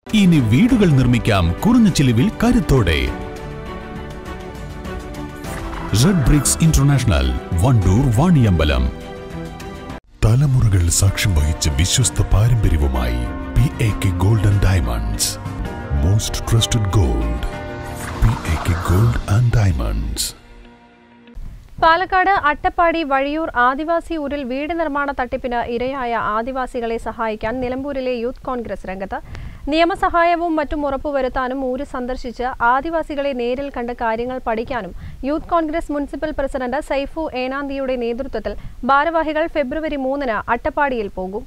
ഇനി വീടുകൾ നിർമ്മിക്കാം കുറഞ്ഞ ചിലവിൽ കരുത്തോടെ. Red bricks international, Wandoor, Vaniyambalam. തലമുറകൾ സാക്ഷ്യം വഹിച്ച വിശ്വസ്ത പാരമ്പര്യവുമായി PAK gold and diamonds. Most trusted gold, PAK gold and diamonds. Palakkad Attappadi Vazhiyoor ആദിവാസി ഊരിൽ വീട് നിർമ്മാണ തട്ടിപ്പിന് ഇരയായ ആദിവാസികളെ സഹായിക്കാൻ നിലമ്പൂരിലെ യൂത്ത് കോൺഗ്രസ് രംഗത്ത്. നിയമസഹായവും മറ്റും ഉറപ്പുവരുത്താനും ഊര് സന്ദർശിച്ച് ആദിവാസികളെ നേരിൽ കണ്ട് കാര്യങ്ങൾ പഠിക്കാനും youth Congress municipal president Saifu ഏനാന്തിയുടെ നേതൃത്വത്തിൽ ഭാരവാഹികൾ ഫെബ്രുവരി 3-ന് അട്ടപ്പാടിയിൽ പോകും.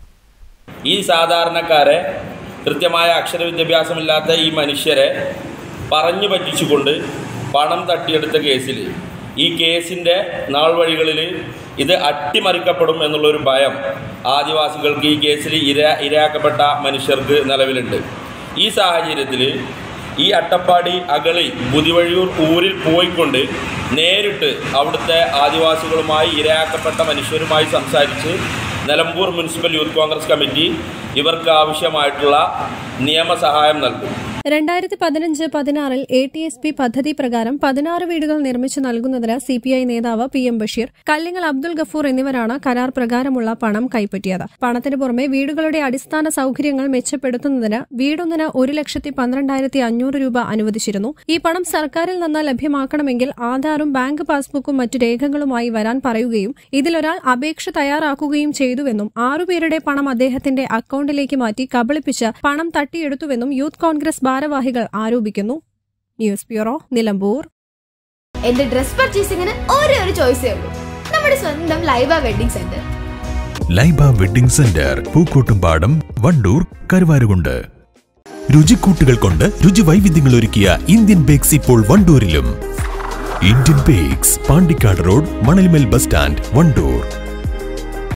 ഈ സാധാരണക്കാരെ, കൃത്യമായ അക്ഷരവിദ്യാഭ്യാസമില്ലാത്ത ഈ മനുഷ്യരെ പറഞ്ഞു പറ്റിച്ചുകൊണ്ട് പണം തട്ടിയെടുത്ത കേസിൽ, ഈ കേസിൻ്റെ നാൾ വഴികളിൽ ഇത് അട്ടിമറിക്കപ്പെടും എന്നുള്ളൊരു ഭയം ആദിവാസികൾക്ക്, ഈ കേസിൽ ഇരയാക്കപ്പെട്ട മനുഷ്യർക്ക് നിലവിലുണ്ട്. ഈ സാഹചര്യത്തിൽ ഈ അട്ടപ്പാടി അഗളി പുതിവഴിയൂർ ഊരിൽ പോയിക്കൊണ്ട് നേരിട്ട് അവിടുത്തെ ആദിവാസികളുമായി, ഇരയാക്കപ്പെട്ട മനുഷ്യരുമായി സംസാരിച്ച് Nilambur municipal youth Congress committee ഇവർക്ക് ആവശ്യമായിട്ടുള്ള നിയമസഹായം നൽകും. 2015-16 ATSP പദ്ധതി പ്രകാരം 16 വീടുകൾ നിർമ്മിച്ചു നൽകുന്നതിന് CPI നേതാവ് PM ബഷീർ, കല്ലിങ്ങൽ അബ്ദുൽ ഗഫൂർ എന്നിവരാണ് കരാർ പ്രകാരമുള്ള പണം കൈപ്പറ്റിയത്. പണത്തിന് പുറമെ വീടുകളുടെ അടിസ്ഥാന സൌകര്യങ്ങൾ മെച്ചപ്പെടുത്തുന്നതിന് വീടൊന്നിന് 1,12,500 രൂപ അനുവദിച്ചിരുന്നു. ഈ പണം സർക്കാരിൽ നിന്ന് ലഭ്യമാക്കണമെങ്കിൽ ആധാറും ബാങ്ക് പാസ്ബുക്കും മറ്റു രേഖകളുമായി വരാൻ പറയുകയും ഇതിലൊരാൾ അപേക്ഷ തയ്യാറാക്കുകയും ചെയ്തുവെന്നും 6 പേരുടെ പണം അദ്ദേഹത്തിന്റെ അക്കൌണ്ടിലേക്ക് മാറ്റി കബളിപ്പിച്ച് പണം തട്ടിയെടുത്തുവെന്നും യൂത്ത് കോൺഗ്രസ് ഭാരവാഹികൾ ആരോപിക്കുന്നു. News bureau, Nilambur. എന്റെ ഡ്രസ് പർച്ചേസിംഗിന് ഒരേ ഒരു ചോയ്സേ ഉള്ളൂ, നമ്മുടെ സ്വന്തം Laiba wedding centre. Laiba wedding centre, Pookkottumpadam, Wandoor, Karuvarakundu. രുചിക്കൂട്ടുകൾ കൊണ്ട് രുചി വൈവിധ്യങ്ങൾ ഒരുക്കിയ ഇന്ത്യൻ ബേക്സ് ഇപ്പോൾ വണ്ടൂരിലും. Indian bakes, Pandikkad road, Manalmel bus stand, Wandoor.